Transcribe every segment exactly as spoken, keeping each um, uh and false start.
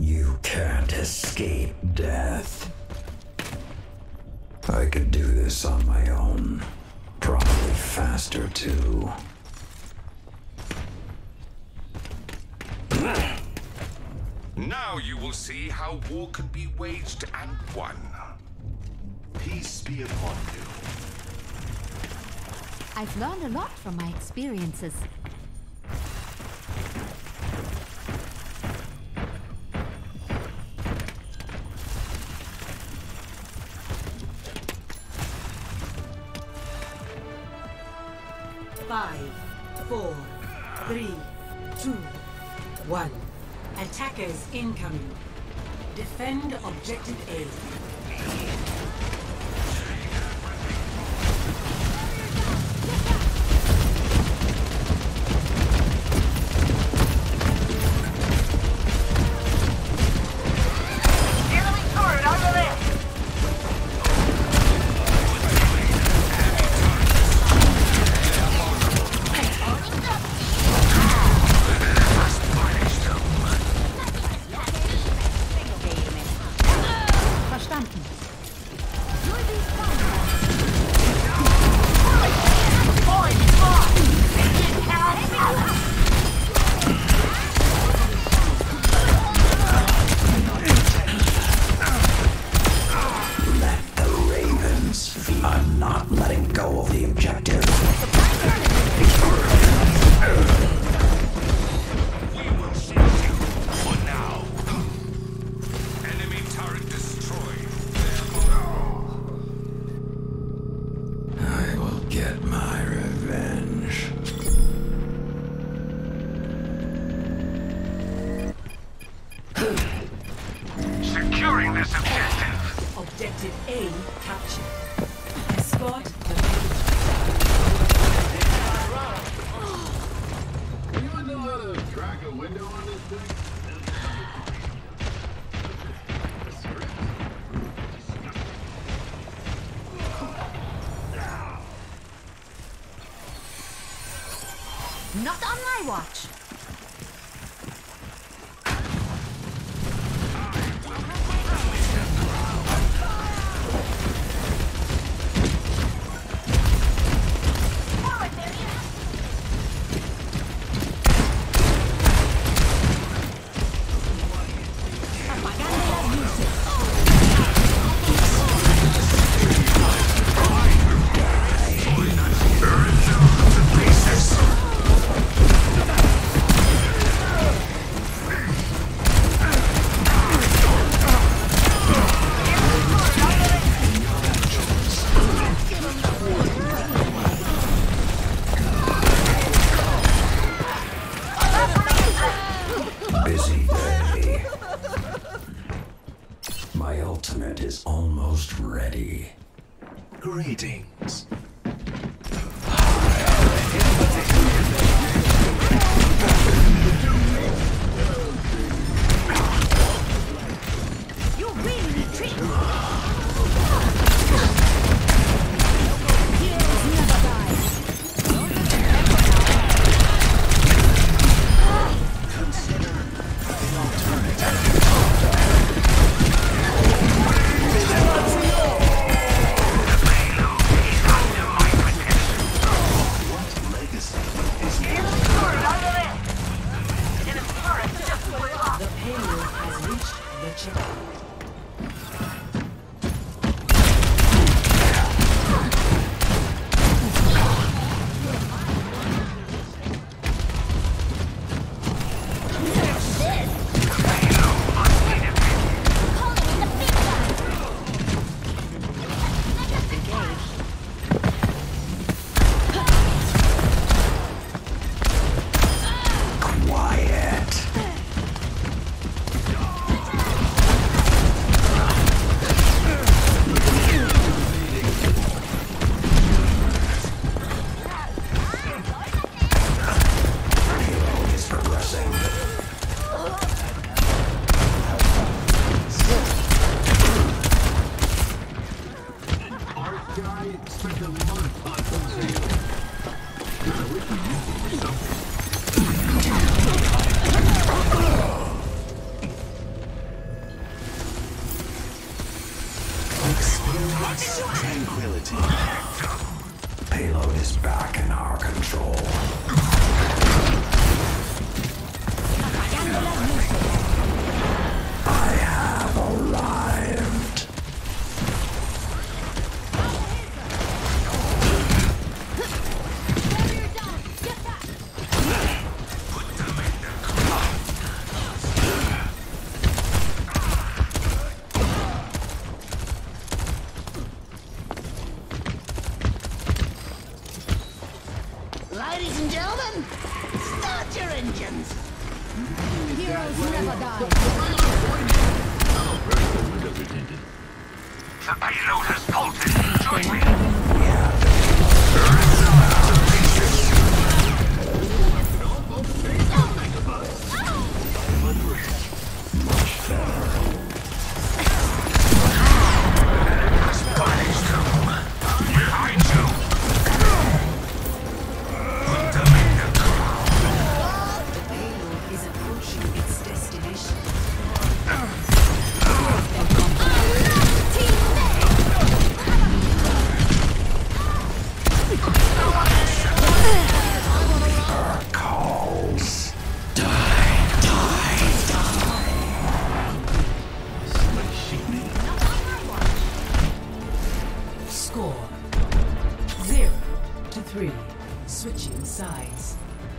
You can't escape death. I could do this on my own. Probably faster, too. Now you will see how war can be waged and won. Peace be upon you. I've learned a lot from my experiences. Five, four, three, two, one. Attackers incoming. Defend objective A. Securing this objective. Objective A captured. Escort the Anyone know how to crack a window on this thing? Not on my watch. Busy day. My ultimate is almost ready. Greetings. You really retreat. Heroes never die. The payload has reached the checkpoint. Quiet. Tranquility. Payload is back in our control. I have arrived. Ladies and gentlemen, start your engines. Heroes never die. The payload has halted. Join me. Score zero to three. Switching sides.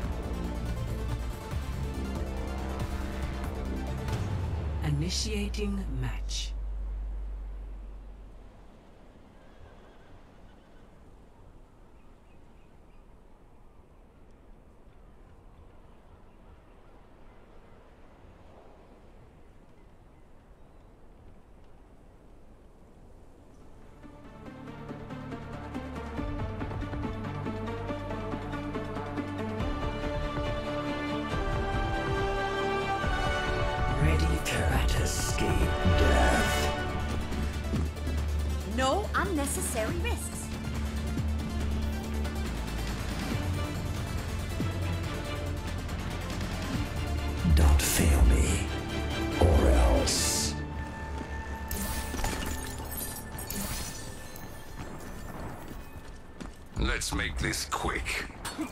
Initiating match. Can't escape death. No unnecessary risks. Don't fail me, or else. Let's make this quick.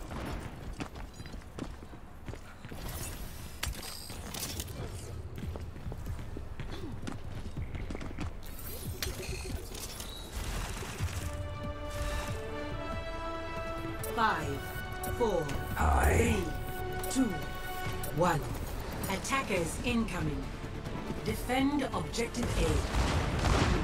Five, four, I. three, two, one. Attackers incoming. Defend objective A.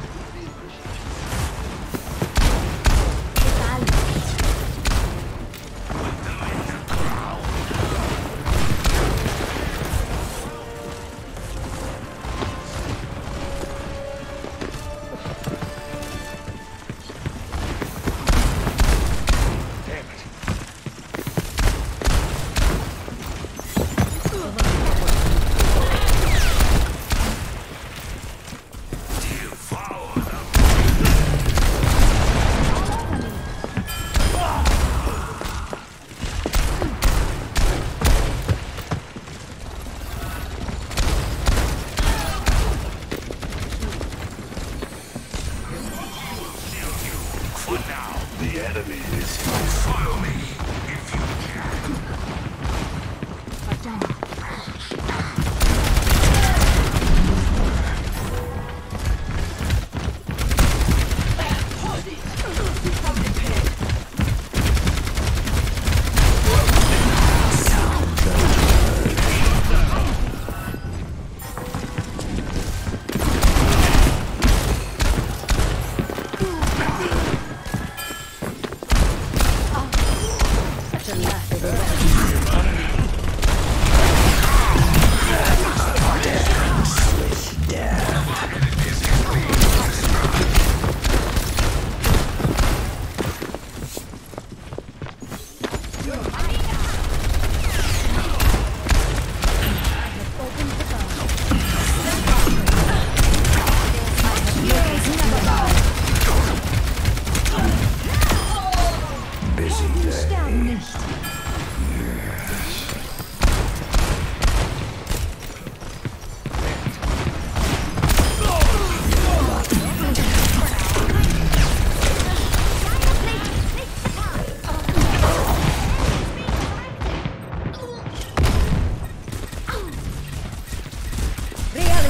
The enemy is Follow me if you can.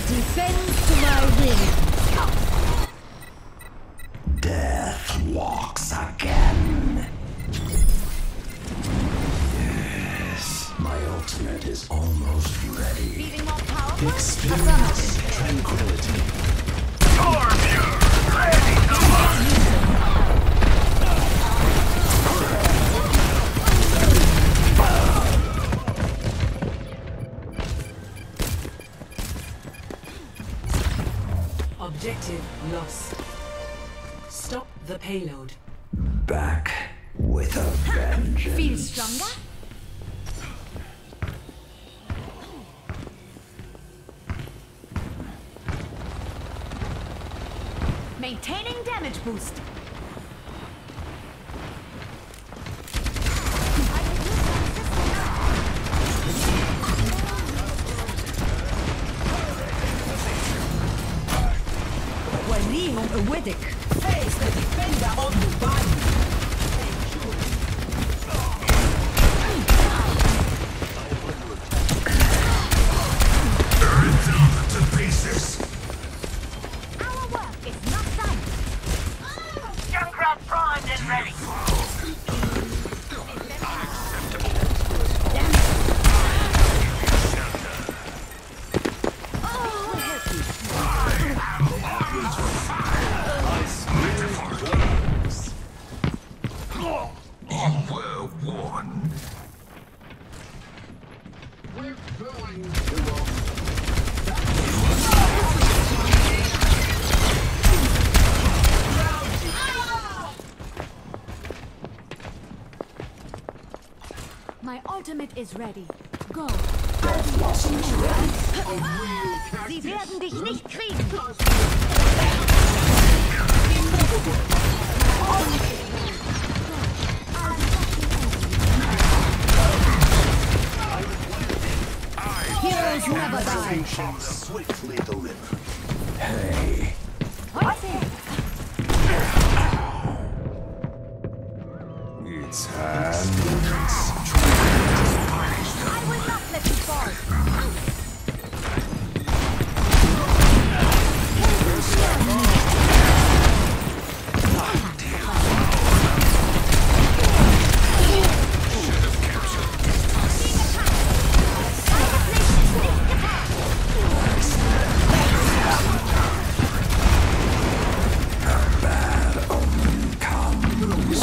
Defend to my will. Death walks again. Yes, my ultimate is almost ready. Feeling more powerful? Experience tranquility. Objective lost. Stop the payload. Back with a vengeance. Feel stronger? Maintaining damage boost. وليهم قوتك. Face the defender on the body. To pieces. Our work is not done. Junkrat primed and ready. You were warned. We're going to roll. My ultimate is ready. Go. Blossom is ready. A real cactus. Sie werden dich nicht kriegen. Heroes never die. Swiftly delivered. Hey, it's hands. I will not let you fall. Bad omen comes.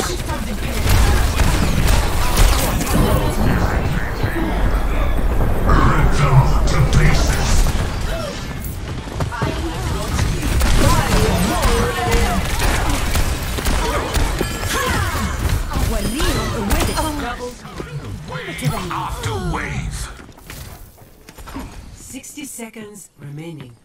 To pieces. وليهم قوتك. Wave after wave. Sixty seconds remaining.